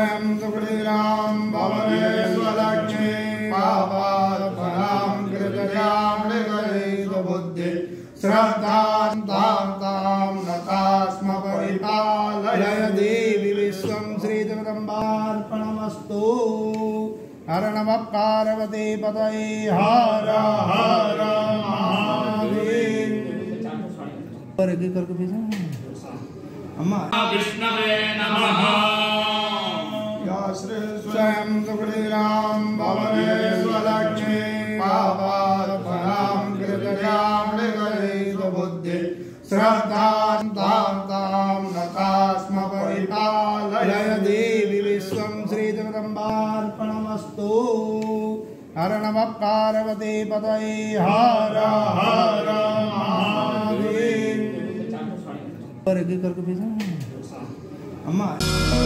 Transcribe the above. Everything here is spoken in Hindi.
स्वयं सुकृतिरां भवने स्वलक्ष्मी पापात्मनां कृतयां बुद्धि श्रद्धां तां नतास्म परिपालय देवी विश्वं श्रीजगदम्बार्पणमस्तु। हर नमः पार्वती पतये हर हर महादेव। करके भेजा अम्मा। विष्णवे नमः। स्वयं सुकृतिरां भवने स्वलक्ष्मी पापात्मनां कृतयां बुद्धि श्रद्धां तां नतास्म परिपालय देवी विश्वं श्रीजगदम्बार्पणमस्तु। हर नमः पार्वती पतये हर हर महादेव। करके भेजा अम्मा।